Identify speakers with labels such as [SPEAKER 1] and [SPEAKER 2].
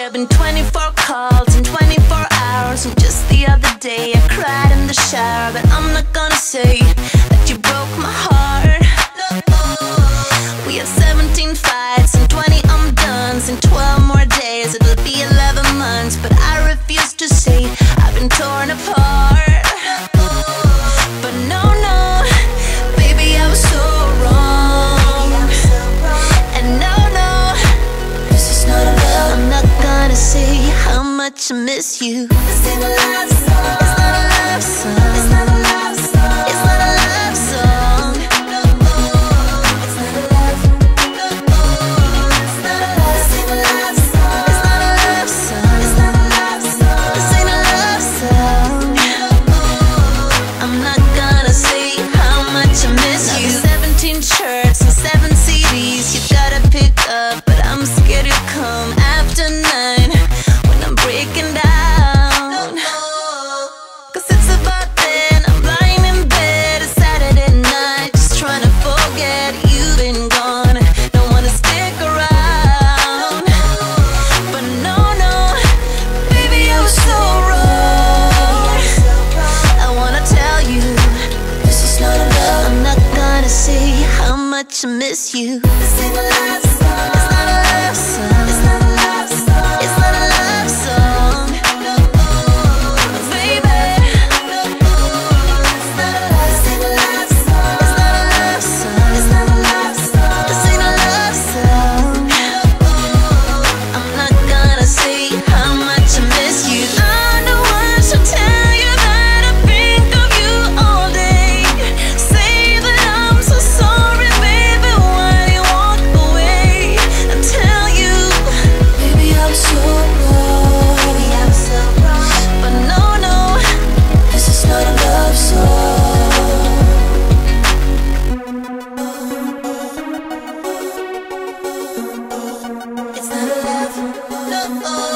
[SPEAKER 1] have been 24 calls in 24 hours, and just the other day I cried in the shower. But I'm not gonna say that you broke my heart. We had 17 fights and 20 undone. In 12 more days it'll be 11 months, but I refuse to say I've been torn apart. But no, no, baby, I was so wrong. And no, no, this is not a love. I'm not gonna say how much I miss you. This ain't a love song. It's not a love song. It's not a love song. It's not a love song. It's not a love. It's not a love. This ain't a love song. It's not a love song. It's not a love song. This ain't a love song. I'm not gonna say how much I miss you. 17 shirts and 7 CDs you gotta pick up, but I'm scared you'll come after 9 when I'm breaking down. Cause it's about then, I'm lying in bed, it's Saturday night, just trying to forget you've been gone. Don't wanna stick around. But no, no, baby, I was so wrong. I wanna tell you, this is not a love. I'm not gonna say how much I miss you. This ain't a love song. It's not a love song. It's not a love song. It's not a love song. Baby, it's not a love. This ain't a love song. It's not a love song. It's not a love song. This ain't a love song. I'm not gonna say how much I miss you. I'm the one to tell you that I think of you all day. Say that I'm so sorry, baby, when you walk away. I tell you, baby, I'm so wrong. Baby, I'm so wrong. But no, no, this is not a love song. It's not a love, no.